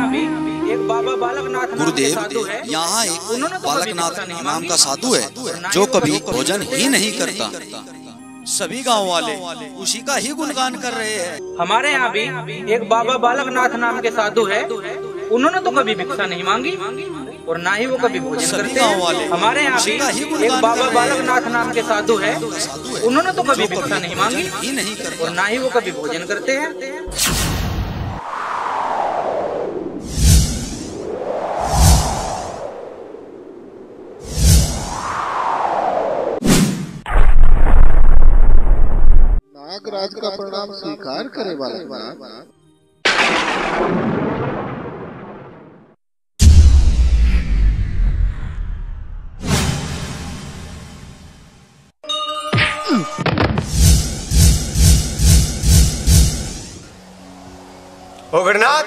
भी एक बाबा बालकनाथ गुरुदेव, यहाँ एक बालकनाथ नाम का साधु है जो कभी भोजन ही नहीं करता। सभी गांव वाले उसी का ही गुणगान कर रहे हैं। हमारे यहाँ भी एक बाबा बालकनाथ नाम के साधु है, उन्होंने तो कभी भिक्षा नहीं मांगी और ना ही वो कभी भोजन करते हैं। हमारे यहाँ भी एक बाबा बालकनाथ नाम के साधु है, उन्होंने तो कभी भिक्षा नहीं मांगी और ना ही वो कभी भोजन करते हैं। नागराज का प्रणाम स्वीकार करे बालकनाथ। ओ गणनाथ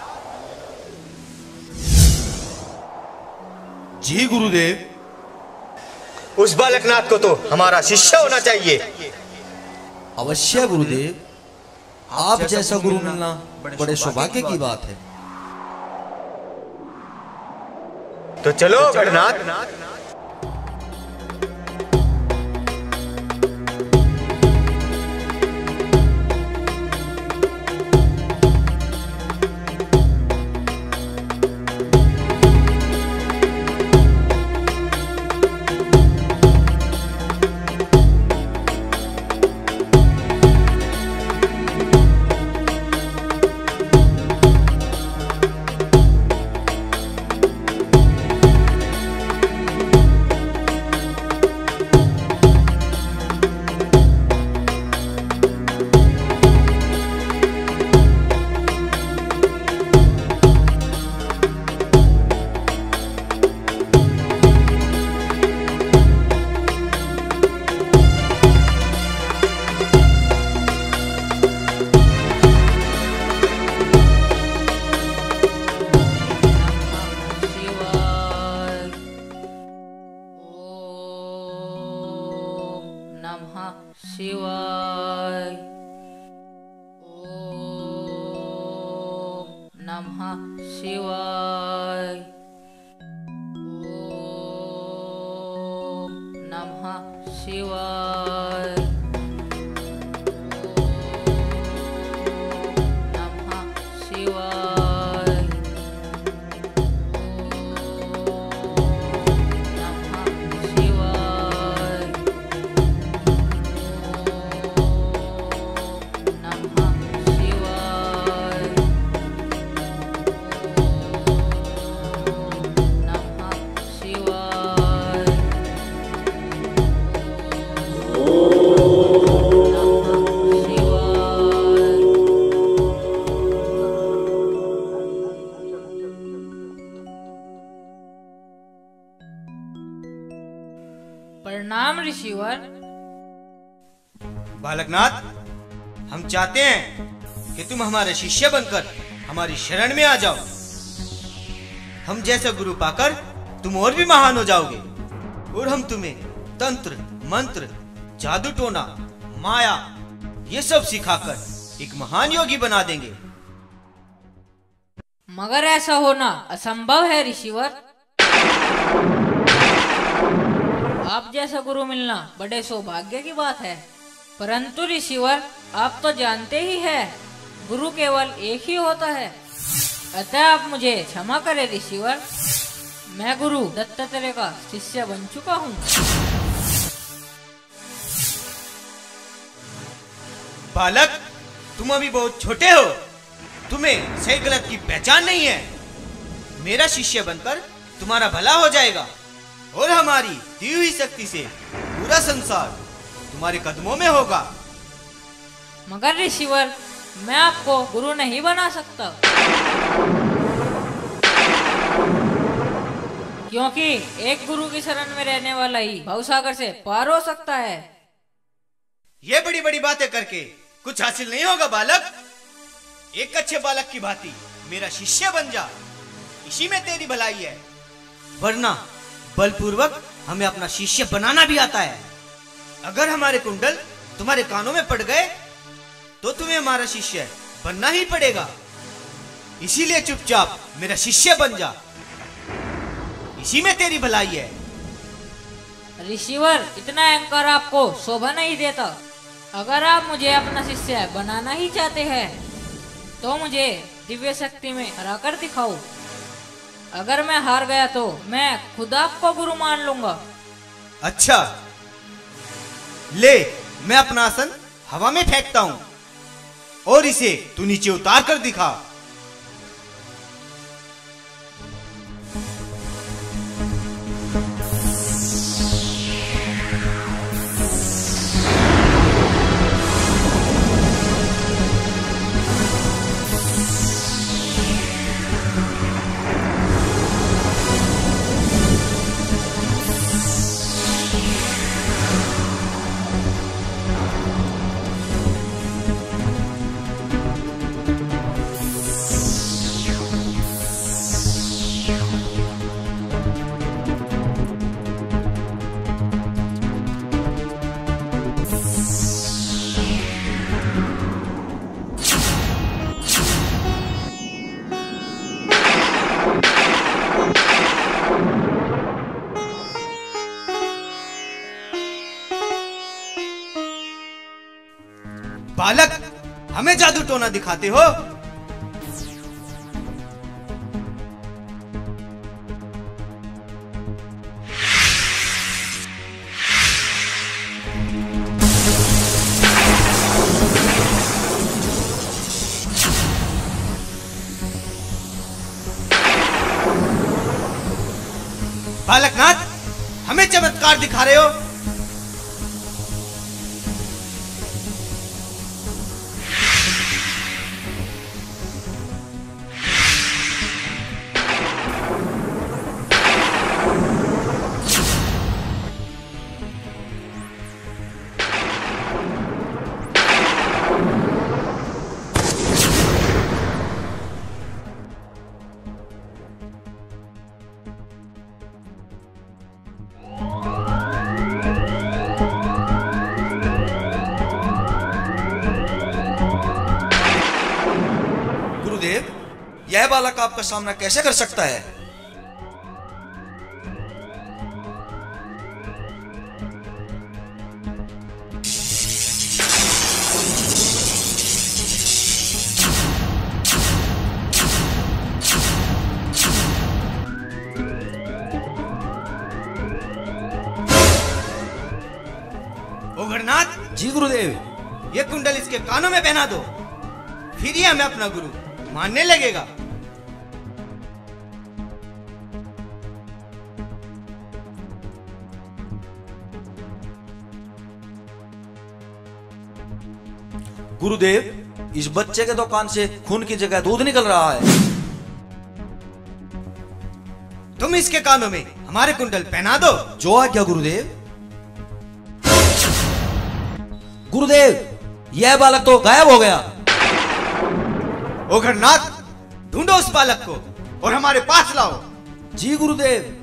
जी गुरुदेव, उस बालकनाथ को तो हमारा शिष्य होना चाहिए। अवश्य गुरुदेव, आप जैसा गुरु मिलना बड़े सौभाग्य की बात है। तो चलो गणनाथ। शिवाय। ओम नमः शिवाय। ओम नमः शिवाय। ओम नमः शिवाय। प्रणाम ऋषिवर। बालकनाथ, हम चाहते हैं कि तुम हमारे शिष्य बनकर हमारी शरण में आ जाओ। हम जैसा गुरु पाकर तुम और भी महान हो जाओगे और हम तुम्हें तंत्र, मंत्र, जादू टोना, माया ये सब सिखाकर एक महान योगी बना देंगे। मगर ऐसा होना असंभव है ऋषिवर। आप जैसा गुरु मिलना बड़े सौभाग्य की बात है। परंतु ऋषिवर, आप तो जानते ही हैं, गुरु केवल एक ही होता है। अतः आप मुझे क्षमा करें ऋषिवर, मैं गुरु दत्तात्रेय का शिष्य बन चुका हूँ। बालक, तुम अभी बहुत छोटे हो, तुम्हें सही गलत की पहचान नहीं है। मेरा शिष्य बनकर तुम्हारा भला हो जाएगा और हमारी दी हुई शक्ति से पूरा संसार तुम्हारे कदमों में होगा। मगर ऋषिवर, मैं आपको गुरु नहीं बना सकता, क्योंकि एक गुरु की शरण में रहने वाला ही भवसागर से पार हो सकता है। ये बड़ी बड़ी बातें करके कुछ हासिल नहीं होगा बालक। एक अच्छे बालक की भांति मेरा शिष्य बन जा, इसी में तेरी भलाई है। वरना बलपूर्वक हमें अपना शिष्य बनाना भी आता है। अगर हमारे कुंडल तुम्हारे कानों में पड़ गए तो तुम्हें हमारा शिष्य बनना ही पड़ेगा। इसीलिए चुपचाप मेरा शिष्य बन जा, इसी में तेरी भलाई है। ऋषिवर, इतना अहंकार आपको शोभा नहीं देता। अगर आप मुझे अपना शिष्य बनाना ही चाहते हैं तो मुझे दिव्य शक्ति में हरा कर दिखाओ। अगर मैं हार गया तो मैं खुद आपको गुरु मान लूंगा। अच्छा, ले, मैं अपना आसन हवा में फेंकता हूं और इसे तू नीचे उतार कर दिखा। बालक, हमें जादू टोना दिखाते हो? बालकनाथ, हमें चमत्कार दिखा रहे हो? यह बालक आपका सामना कैसे कर सकता है? ओघरनाथ जी गुरुदेव। ये कुंडल इसके कानों में पहना दो, फिर ही हमें अपना गुरु मानने लगेगा। गुरुदेव, इस बच्चे के तो कान से खून की जगह दूध निकल रहा है। तुम इसके कानों में हमारे कुंडल पहना दो। जो आज्ञा गुरुदेव। गुरुदेव, यह बालक तो गायब हो गया। ओघरनाथ, ढूंढो उस बालक को और हमारे पास लाओ। जी गुरुदेव।